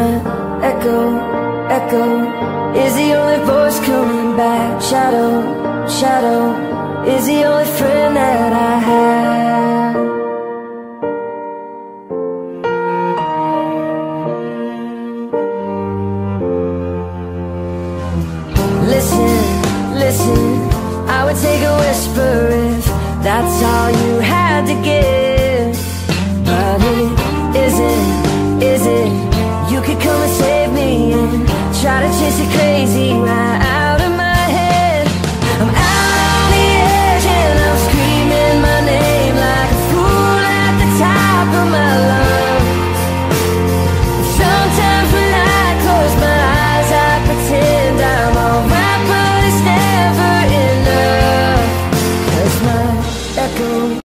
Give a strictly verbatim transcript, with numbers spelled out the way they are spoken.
silent echo, echo is the only voice coming back. Shadow, shadow is the only friend that I have. Listen, listen, I would take a whisper if that's all you had to give. But it isn't, is it? You could come and save me and try to chase it crazy right